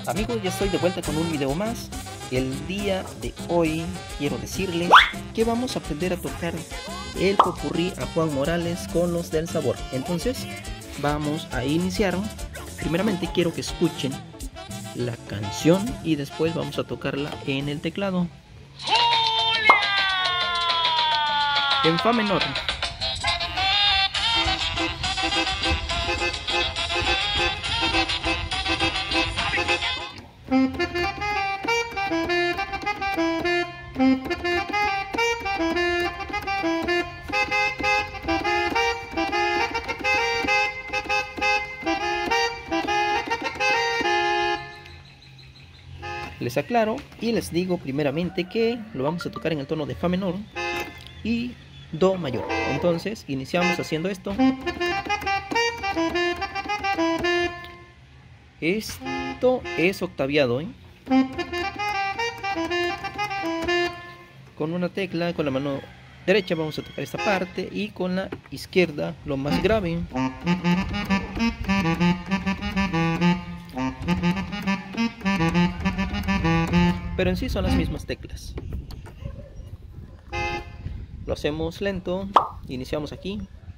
Amigos, ya estoy de vuelta con un video más. El día de hoy quiero decirles que vamos a aprender a tocar el popurrí a Juan Morales con los del sabor. Entonces vamos a iniciar. Primeramente quiero que escuchen la canción y después vamos a tocarla en el teclado en fa menor. Les aclaro y les digo primeramente que lo vamos a tocar en el tono de fa menor y do mayor. Entonces iniciamos haciendo esto. Esto es octaviado, ¿eh? Con una tecla, con la mano derecha vamos a tocar esta parte y con la izquierda lo más grave. Pero en sí son las mismas teclas. Lo hacemos lento. Iniciamos aquí.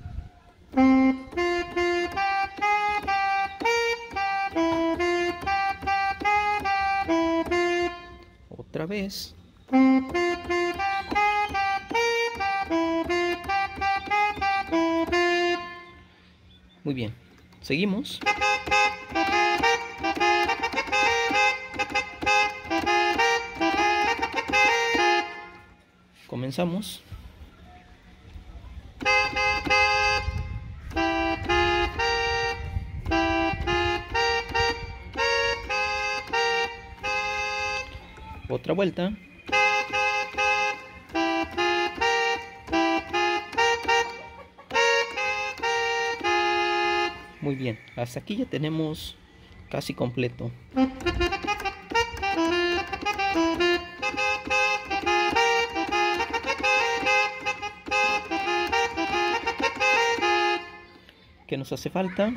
Otra vez. Muy bien. Seguimos. Comenzamos. Otra vuelta. Muy bien, hasta aquí ya tenemos casi completo. ¿Qué nos hace falta?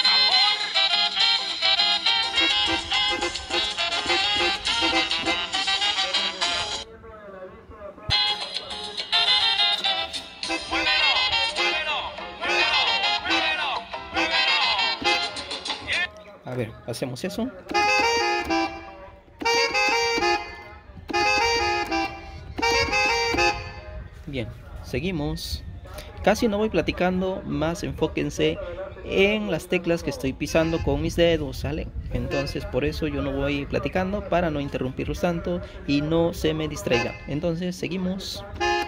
A ver, hacemos eso. Bien, seguimos. Casi no voy platicando, más enfóquense en las teclas que estoy pisando con mis dedos, ¿sale? Entonces por eso yo no voy platicando, para no interrumpirlos tanto y no se me distraigan. Entonces seguimos.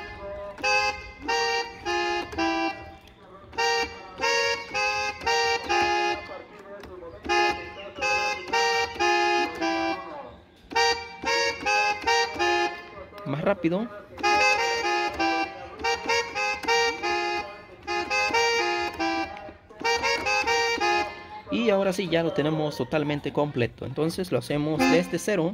Más rápido. Y ahora sí ya lo tenemos totalmente completo. Entonces lo hacemos desde cero.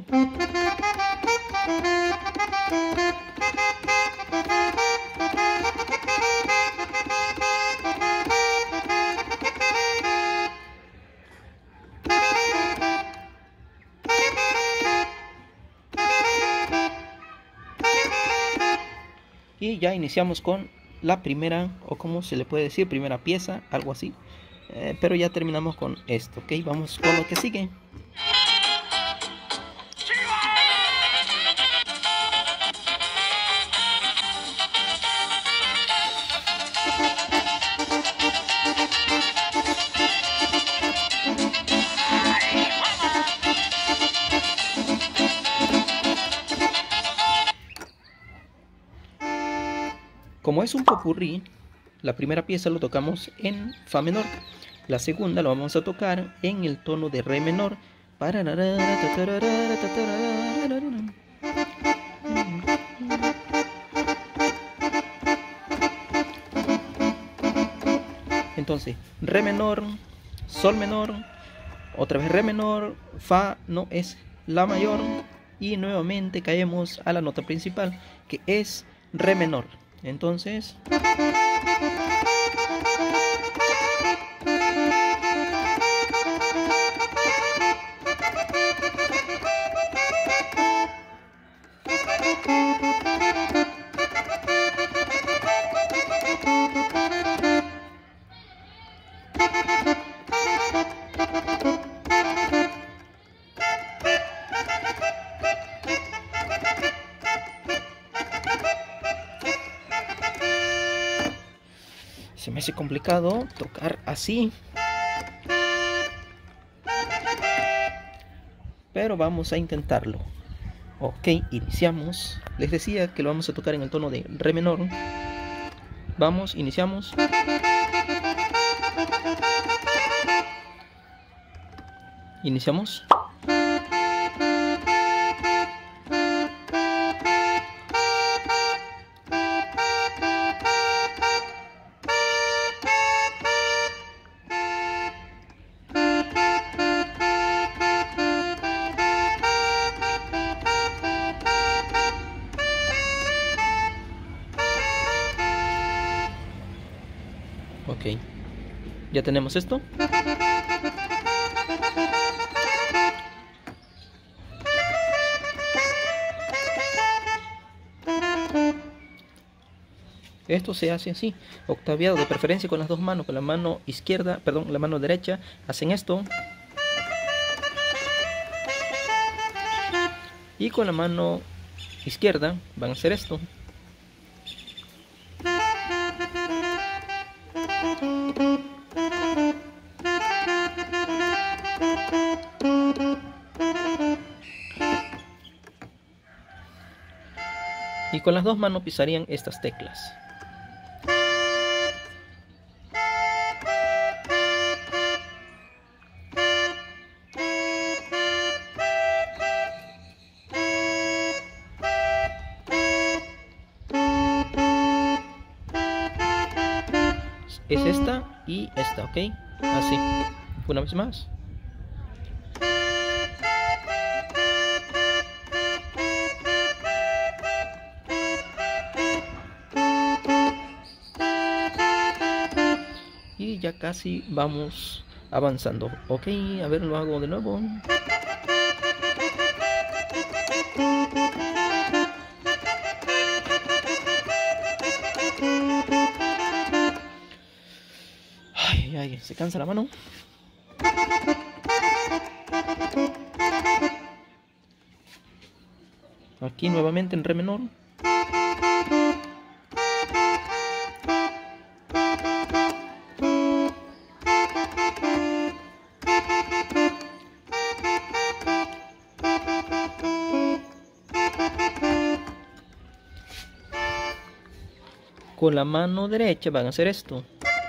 Y ya iniciamos con la primera, o como se le puede decir, primera pieza, algo así. Pero ya terminamos con esto, ¿ok? Vamos con lo que sigue. Como es un popurrí, la primera pieza lo tocamos en fa menor, la segunda lo vamos a tocar en el tono de re menor. Entonces, re menor, sol menor, otra vez re menor, fa no es la mayor y nuevamente caemos a la nota principal, que es re menor. Entonces Se me hace complicado tocar así, pero vamos a intentarlo. Ok, iniciamos. Les decía que lo vamos a tocar en el tono de re menor. Vamos, iniciamos. Iniciamos. Ok, ya tenemos esto. Esto se hace así, octaviado, de preferencia con las dos manos. Con la mano izquierda, perdón, la mano derecha hacen esto, y con la mano izquierda van a hacer esto. Y con las dos manos pisarían estas teclas. Es esta y esta, ¿ok? Así. Una vez más. Y ya casi vamos avanzando. Ok, a ver, lo hago de nuevo. Ay, ay, se cansa la mano. Aquí nuevamente en re menor. Con la mano derecha van a hacer esto.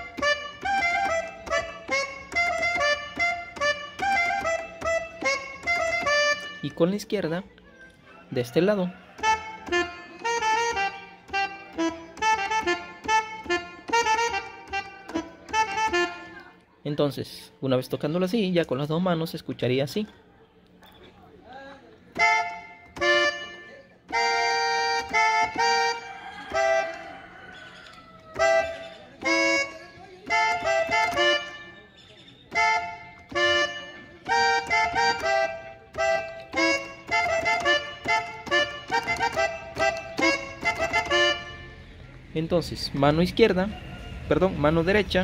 Y con la izquierda, de este lado. Entonces, una vez tocándolo así, ya con las dos manos se escucharía así. Entonces, mano izquierda, perdón, mano derecha.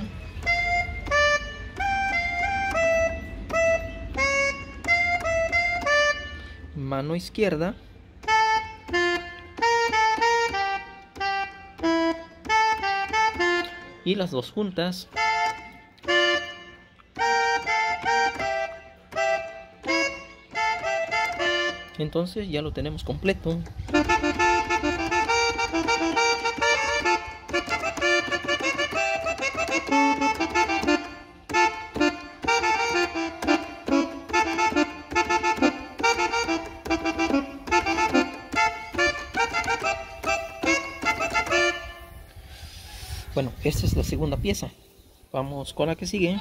Mano izquierda. Y las dos juntas. Entonces ya lo tenemos completo. Bueno, esta es la segunda pieza. Vamos con la que sigue.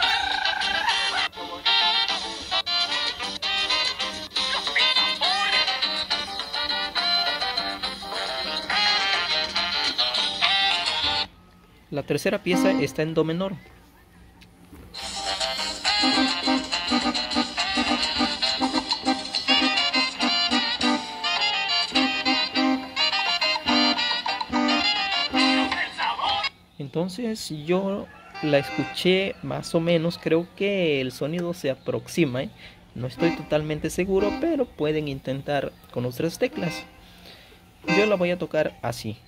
La tercera pieza está en do menor. Entonces yo la escuché más o menos, creo que el sonido se aproxima, ¿eh? No estoy totalmente seguro, pero pueden intentar con otras teclas. Yo la voy a tocar así.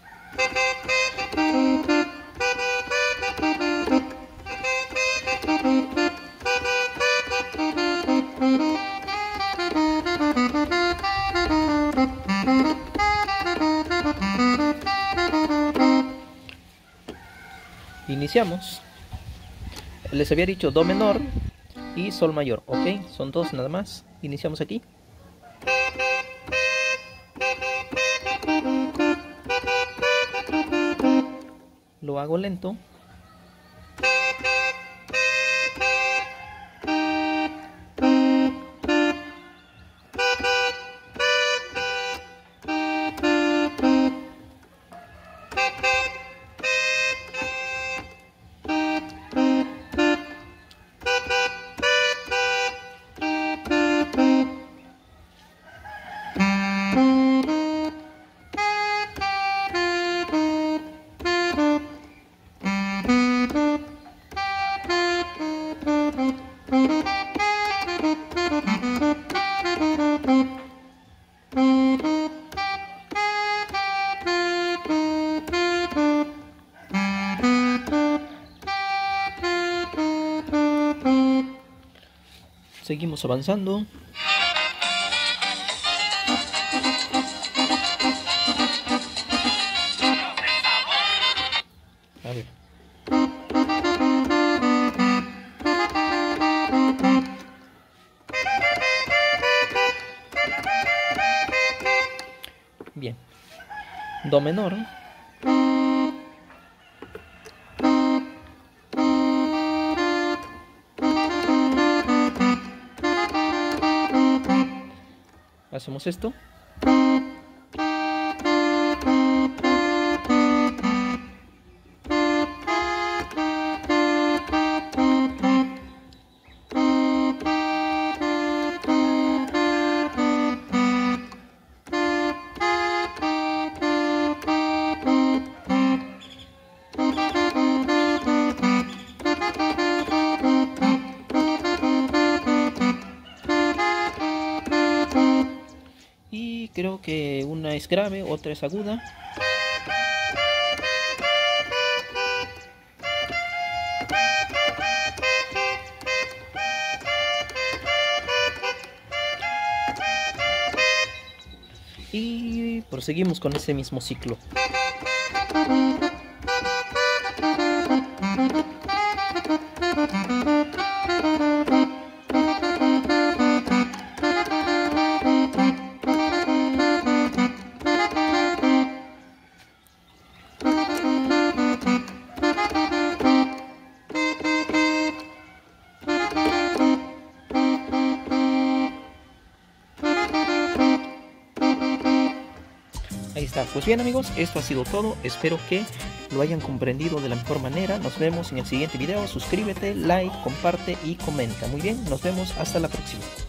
Iniciamos. Les había dicho do menor y sol mayor, ok, son dos nada más. Iniciamos aquí. Lo hago lento. Seguimos avanzando. A ver. Bien. Do menor. Hacemos esto. Y creo que una es grave, otra es aguda. Y proseguimos con ese mismo ciclo. Ahí está, pues bien amigos, esto ha sido todo, espero que lo hayan comprendido de la mejor manera. Nos vemos en el siguiente video, suscríbete, like, comparte y comenta. Muy bien, nos vemos hasta la próxima.